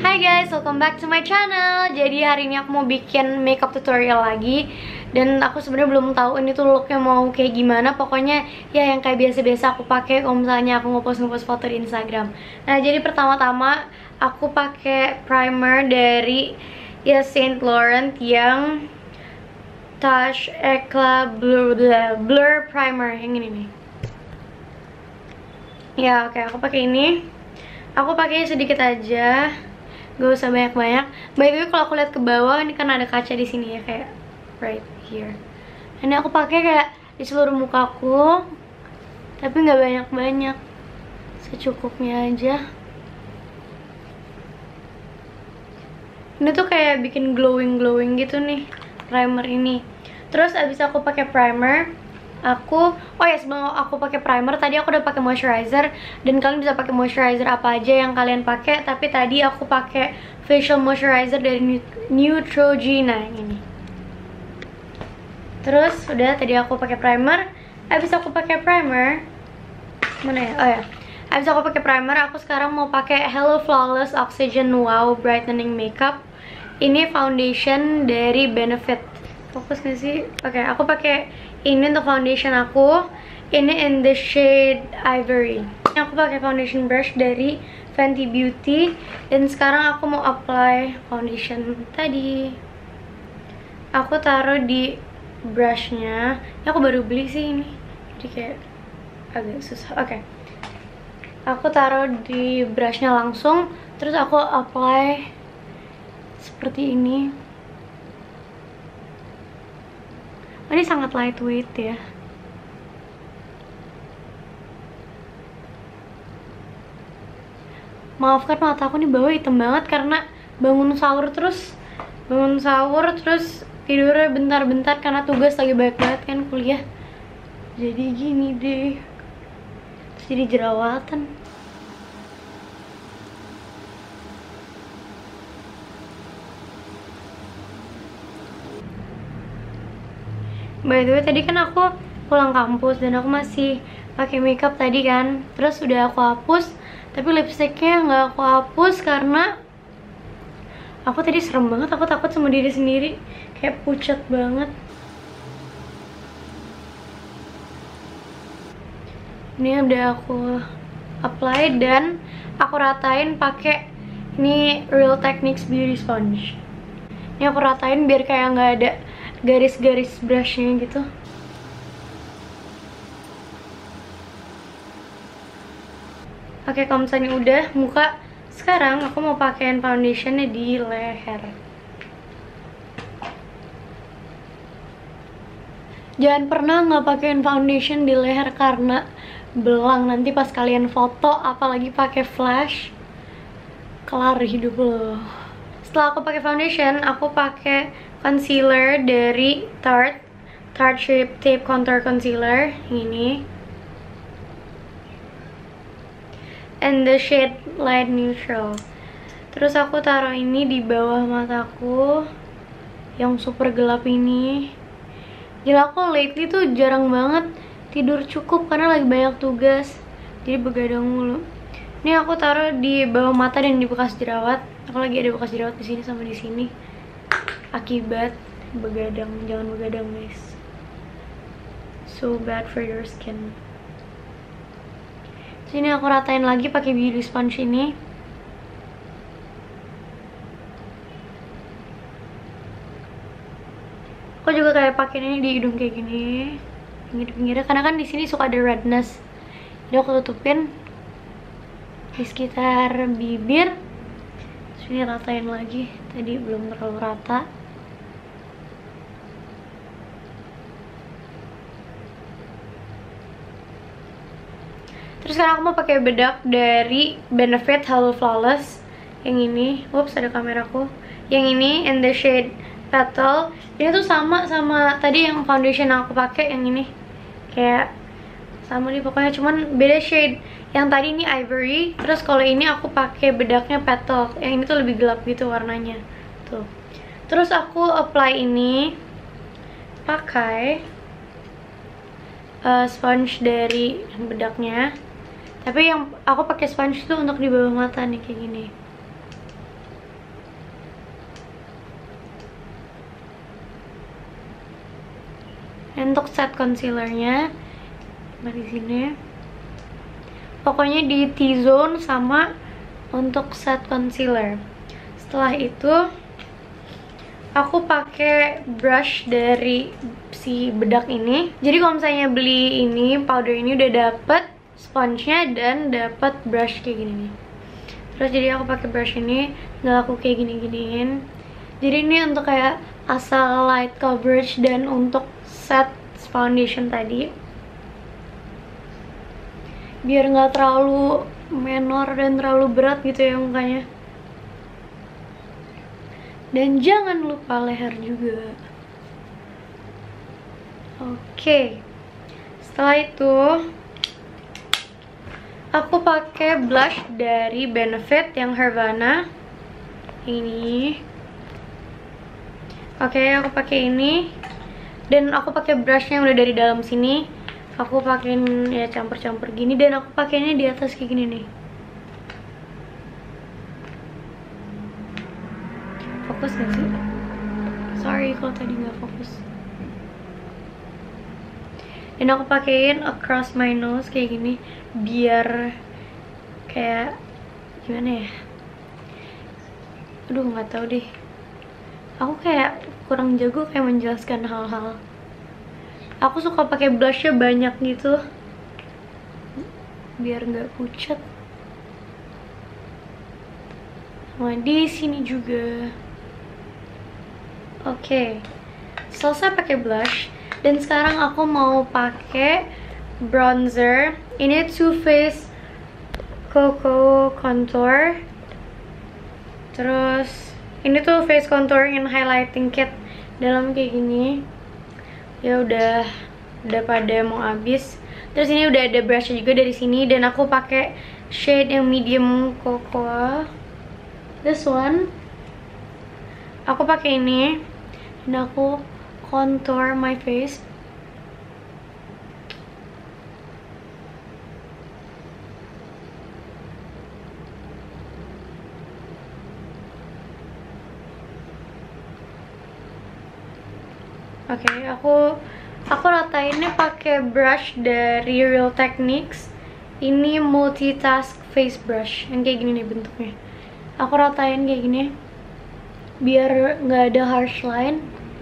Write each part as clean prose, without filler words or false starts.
Hai guys, welcome back to my channel. Jadi hari ini aku mau bikin makeup tutorial lagi. Dan aku sebenarnya belum tahu ini tuh looknya mau kayak gimana. Pokoknya ya yang kayak biasa-biasa aku pakai kalau misalnya aku ngepost foto di Instagram. Nah jadi pertama-tama aku pakai primer dari Yves Saint Laurent yang Touch Eclat Blur Primer yang ini nih. Ya oke, aku pakai ini. Aku pakai sedikit aja, gak usah banyak-banyak. By the way, kalau aku lihat ke bawah ini kan ada kaca di sini ya, kayak right here. Ini aku pakai kayak di seluruh mukaku, tapi nggak banyak-banyak, secukupnya aja. Ini tuh kayak bikin glowing gitu nih primer ini. Terus abis aku pakai primer, sebelum aku pakai primer tadi aku udah pakai moisturizer. Dan kalian bisa pakai moisturizer apa aja yang kalian pakai, tapi tadi aku pakai facial moisturizer dari Neutrogena ini. Terus udah, tadi aku pakai primer. Abis aku pakai primer, mana ya? Oh ya, abis aku pakai primer, aku sekarang mau pakai Hello Flawless Oxygen Wow Brightening Makeup. Ini foundation dari Benefit. Fokus gak sih? Oke, aku pakai ini untuk foundation aku. Ini in the shade Ivory. Ini aku pakai foundation brush dari Fenty Beauty. Dan sekarang aku mau apply foundation tadi. Aku taruh di brushnya. Ini aku baru beli sih ini, jadi kayak agak susah. Oke, aku taruh di brushnya langsung. Terus aku apply seperti ini. Ini sangat lightweight ya. Maafkan mata aku nih bawah hitam banget karena bangun sahur terus tidurnya bentar-bentar karena tugas lagi banyak banget kan kuliah. Jadi gini deh. Terus jadi jerawatan. By the way, tadi kan aku pulang kampus dan aku masih pakai makeup tadi kan. Terus udah aku hapus, tapi lipstiknya nggak aku hapus karena aku tadi serem banget. Aku takut sama diri sendiri, kayak pucat banget. Ini udah aku apply dan aku ratain pakai ini Real Techniques Beauty Sponge. Ini aku ratain biar kayak nggak ada garis-garis brushnya gitu. Oke, kalau misalnya udah muka, sekarang aku mau pakein foundationnya di leher. Jangan pernah nggak pakein foundation di leher karena belang nanti pas kalian foto, apalagi pakai flash, kelar hidup lo. Setelah aku pakai foundation, aku pakai concealer dari Tarte Shape Tape Contour Concealer ini, and the shade Light Neutral. Terus aku taruh ini di bawah mataku yang super gelap ini. Gila, aku lately tuh jarang banget tidur cukup karena lagi banyak tugas, jadi begadang mulu. Ini aku taruh di bawah mata dan di bekas jerawat. Aku lagi ada bekas jerawat di sini sama di sini akibat begadang. Jangan begadang guys, so bad for your skin. Sini aku ratain lagi pakai beauty sponge ini. Aku juga kayak pakai ini di hidung kayak gini, pinggir-pinggirnya, karena kan di sini suka ada redness. Jadi aku tutupin di sekitar bibir. Sini ratain lagi, tadi belum terlalu rata. Terus sekarang aku mau pakai bedak dari Benefit Hello Flawless yang ini. Ups, ada kameraku. Yang ini in the shade Petal. Ini tuh sama tadi yang foundation yang aku pakai, yang ini. Kayak sama nih pokoknya, cuman beda shade. Yang tadi ini Ivory, terus kalau ini aku pakai bedaknya Petal. Yang ini tuh lebih gelap gitu warnanya. Tuh. Terus aku apply ini pakai sponge dari bedaknya. Tapi yang aku pakai sponge itu untuk di bawah mata nih, kayak gini. Dan untuk set concealernya di sini. Pokoknya di T-zone sama untuk set concealer. Setelah itu aku pakai brush dari si bedak ini. Jadi kalau misalnya beli ini powder ini udah dapet sponge-nya dan dapet brush kayak gini nih. Terus jadi aku pakai brush ini, nggak aku kayak gini-giniin. Jadi ini untuk kayak asal light coverage dan untuk set foundation tadi. Biar nggak terlalu menor dan terlalu berat gitu ya mukanya. Dan jangan lupa leher juga. Oke. Setelah itu aku pakai blush dari Benefit yang Havana. Ini. Oke, aku pakai ini. Dan aku pakai brushnya yang udah dari dalam sini. Aku pakein ya campur-campur gini dan aku pakainya di atas kayak gini nih. Fokus gak sih? Sorry kalau tadi nggak fokus. Dan aku pakein across my nose kayak gini biar kayak gimana ya? Aduh nggak tahu deh. Aku kayak kurang jago kayak menjelaskan hal-hal. Aku suka pakai blushnya banyak gitu biar nggak pucat. Sama di sini juga. Oke, selesai pakai blush dan sekarang aku mau pakai bronzer. Ini Too Faced Cocoa Contour. Terus ini tuh face contouring and highlighting kit dalam kayak gini. Ya udah pada mau habis. Terus ini udah ada brushnya juga dari sini dan aku pakai shade yang medium cocoa. This one. Aku pakai ini dan aku contour my face. Oke, aku ratainnya pakai brush dari Real Techniques. Ini multitask face brush yang kayak gini nih bentuknya. Aku ratain kayak gini biar nggak ada harsh line.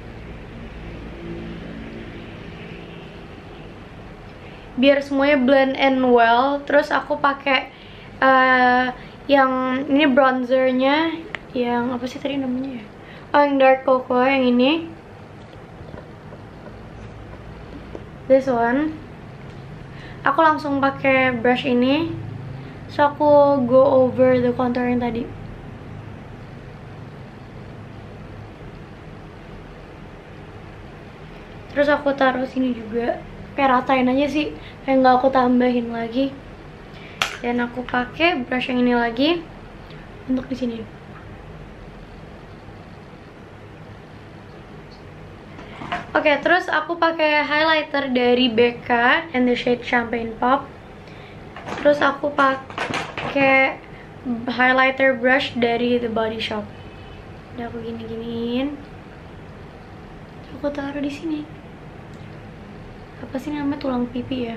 Biar semuanya blend and well. Terus aku pakai yang ini bronzernya yang apa sih tadi namanya? Oh, yang dark cocoa yang ini. This one. Aku langsung pakai brush ini. So aku go over the contour yang tadi. Terus aku taruh sini juga. Kayak ratain aja sih, kayak nggak aku tambahin lagi. Dan aku pakai brush yang ini lagi untuk di sini. Oke, terus aku pakai highlighter dari BK and the shade Champagne Pop. Terus aku pakai highlighter brush dari The Body Shop. Udah aku gini-giniin. Aku taruh di sini. Apa sih namanya, tulang pipi ya?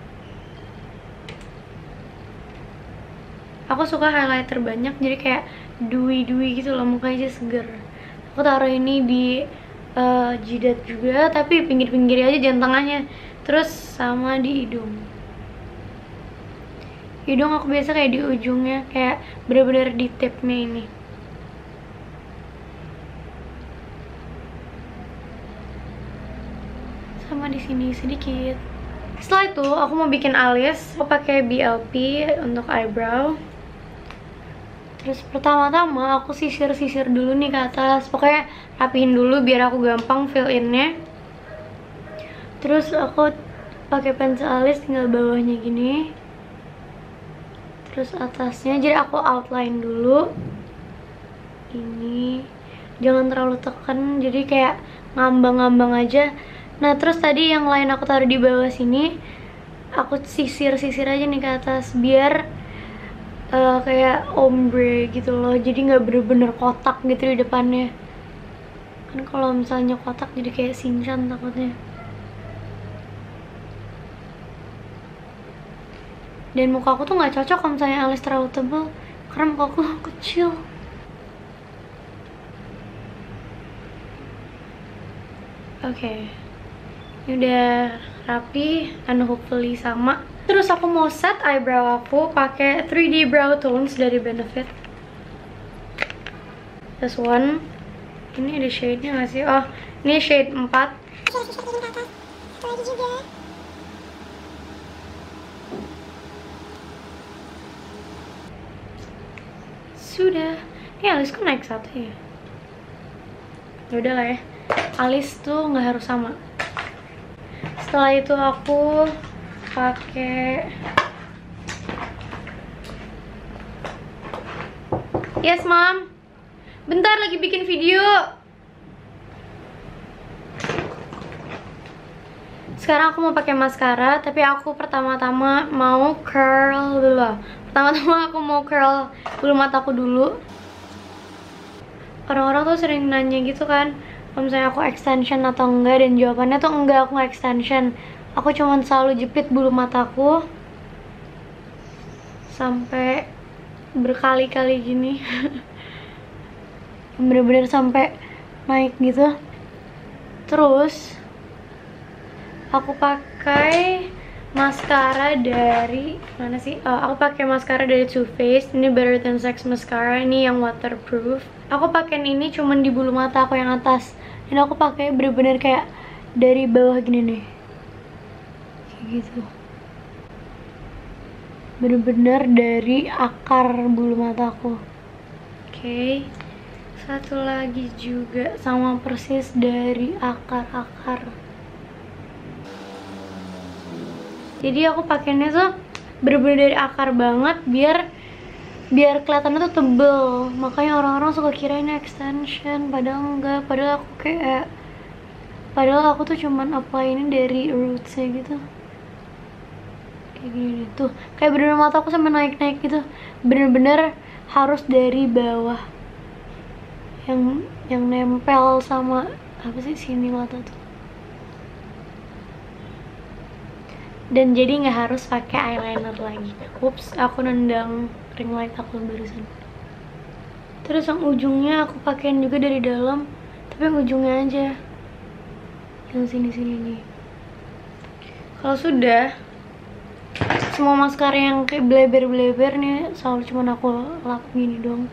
Aku suka highlighter banyak, jadi kayak dewy-dewy gitu loh, mukanya aja seger. Aku taruh ini di jidat juga, tapi pinggir-pinggir aja, jangan tengahnya. Terus sama di hidung. Hidung aku biasa kayak di ujungnya, kayak bener-bener di tipnya ini. Sama di sini sedikit. Setelah itu aku mau bikin alis. Aku pakai BLP untuk eyebrow. Terus pertama-tama aku sisir-sisir dulu nih ke atas. Pokoknya rapihin dulu biar aku gampang fill in-nya. Terus aku pakai pensil alis tinggal bawahnya gini. Terus atasnya, jadi aku outline dulu. Ini jangan terlalu tekan, jadi kayak ngambang-ngambang aja. Nah, terus tadi yang lain aku taruh di bawah sini. Aku sisir-sisir aja nih ke atas biar kayak ombre gitu loh, jadi nggak bener-bener kotak gitu di depannya. Kan kalau misalnya kotak jadi kayak Shinchan takutnya. Dan muka aku tuh nggak cocok kalau misalnya alis terlalu tebal, karena muka aku kecil. Oke, ini udah rapi and hopefully sama. Terus aku mau set eyebrow aku pakai 3D Brow Tones dari Benefit. This one, ini ada shade-nya nggak sih? Oh, ini shade 4. Sudah, ini alisku naik satu ya. Yaudah lah ya, alis tuh nggak harus sama. Setelah itu aku pakai yes mom, bentar lagi bikin video. Sekarang aku mau pakai maskara, tapi aku pertama-tama mau curl dulu. Pertama-tama aku mau curl bulu mataku dulu. Orang-orang tuh sering nanya gitu kan, kalau misalnya aku extension atau enggak, dan jawabannya tuh enggak, aku nggak extension. Aku cuma selalu jepit bulu mataku sampai berkali-kali gini. Bener-bener sampai naik gitu. Terus aku pakai maskara dari mana sih? Aku pakai maskara dari Too Faced. Ini Better Than Sex mascara. Ini yang waterproof. Aku pakai ini cuman di bulu mata aku yang atas. Dan aku pakai bener-bener kayak dari bawah gini nih. Kayak gitu. Bener-bener dari akar bulu mataku. Oke. Satu lagi juga sama persis dari akar-akar. Jadi aku pakainya tuh bener-bener dari akar banget biar kelihatannya tuh tebel. Makanya orang-orang suka kira ini extension, padahal enggak. Padahal aku tuh cuman apply ini dari rootsnya gitu. Kayak gini tuh, kayak bener-bener mata aku sampai naik-naik gitu. Bener-bener harus dari bawah, yang nempel sama apa sih sini mata tuh. Dan jadi nggak harus pakai eyeliner lagi. Ups, aku nendang ring light aku barusan. Terus yang ujungnya aku pakein juga dari dalam, tapi yang ujungnya aja, yang sini-sini nih. Kalau sudah, semua maskara yang kayak bleber-bleber nih selalu cuman aku lap gini dong.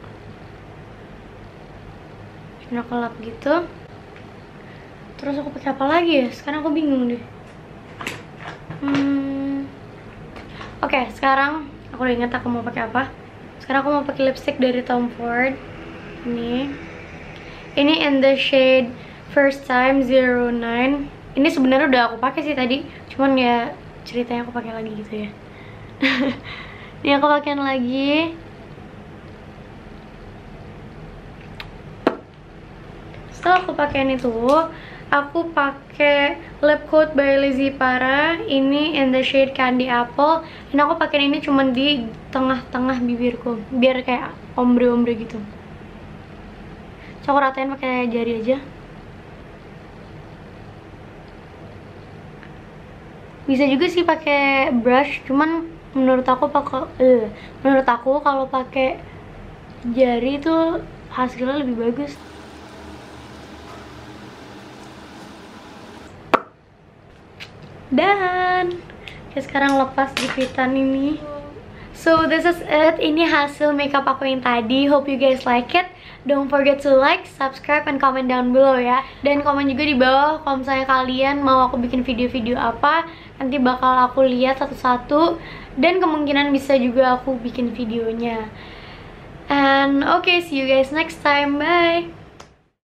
Cuman aku lap gitu. Terus aku pakai apa lagi ya? Sekarang aku bingung deh. Oke, sekarang aku udah inget aku mau pakai apa. Sekarang aku mau pakai lipstick dari Tom Ford. Ini in the shade First Time 09. Ini sebenarnya udah aku pakai sih tadi, cuman ya ceritanya aku pakai lagi gitu ya. Ini aku pakein lagi. Setelah aku pakein itu, aku pakai lip coat by Lizzy Para. Ini in the shade Candy Apple. Dan aku pakai ini cuman di tengah-tengah bibirku, biar kayak ombre-ombre gitu. So aku ratain pakai jari aja. Bisa juga sih pakai brush, cuman menurut aku kalau pakai jari itu hasilnya lebih bagus. Dan sekarang lepas jepitan ini. So this is it. Ini hasil makeup aku yang tadi. Hope you guys like it. Don't forget to like, subscribe, and comment down below ya. Dan komen juga di bawah kalau misalnya kalian mau aku bikin video-video apa. Nanti bakal aku lihat satu-satu. Dan kemungkinan bisa juga aku bikin videonya. And okay, see you guys next time. Bye.